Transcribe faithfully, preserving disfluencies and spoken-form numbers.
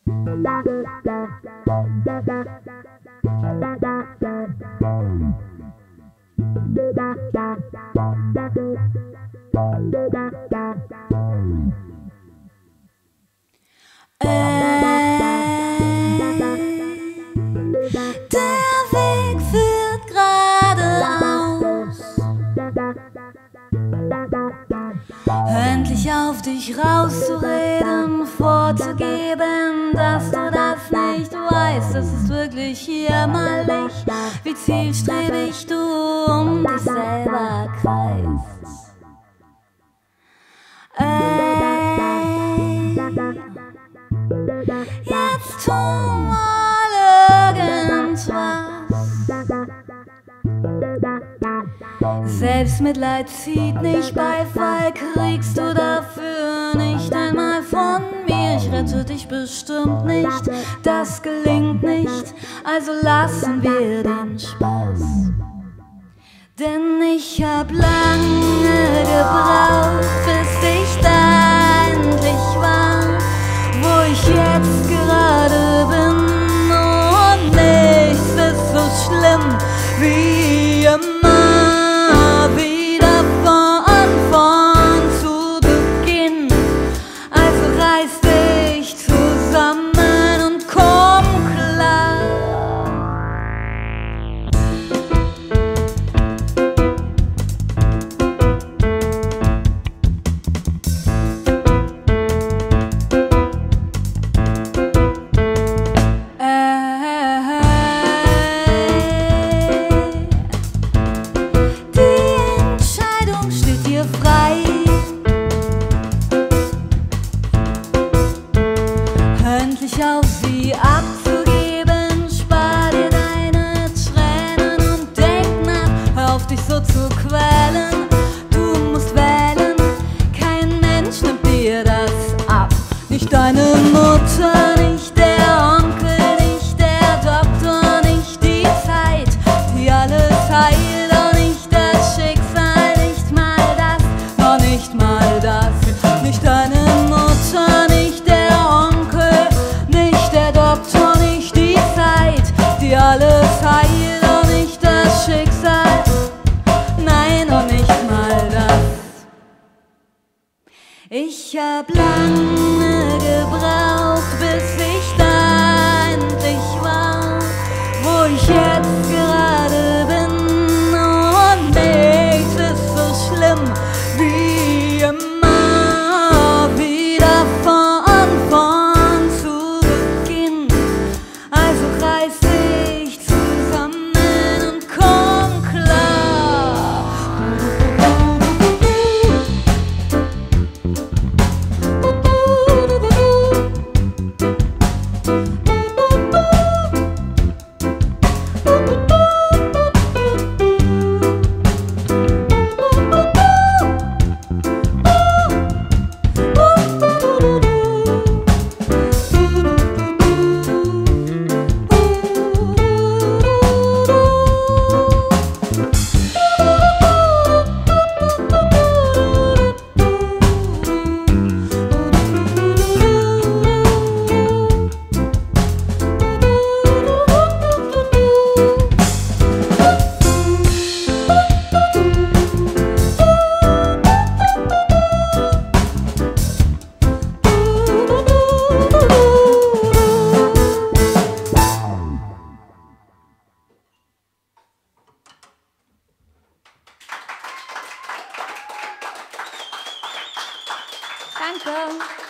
Weg führt geradeaus. Hör endlich auf, dich rauszureden, vorzugeben, dass du das nicht weißt. Es ist wirklich jämmerlich, wie zielstrebig du um dich selber kreist. Ey, jetzt tu mal irgendwas. Selbstmitleid zieht nicht, Beifall kriegst du dafür nicht einmal von mir. Ich rette dich bestimmt nicht, das gelingt nicht, also lassen wir den Spaß. Denn ich hab lange gebraucht, bis ich da endlich war, wo ich jetzt gerade bin. Und nichts ist so schlimm wie immer wieder von vorn zu Beginn. Also reiß dich zusammen und komm klar. Auf sie abzugeben, spar dir deine Tränen und denk nach, hör auf dich so zu quälen. Du musst wählen, kein Mensch nimmt dir das ab. Nicht deine Mutter, nicht der Onkel, nicht der Doktor, nicht die Zeit, die alles heilt, auch nicht das Schicksal, nicht mal das, noch nicht mal das. Nicht deine Mutter, nicht der Onkel, der Doktor, nicht die Zeit, die alles heilt, und nicht das Schicksal, nein, und nicht mal das. Ich hab lange gebraucht, bis ich da endlich war, wo ich jetzt gerade bin. Und nichts ist so schlimm wie immer wieder von vorn zu Beginn. Also reiß dich zusammen und komm klar. Danke.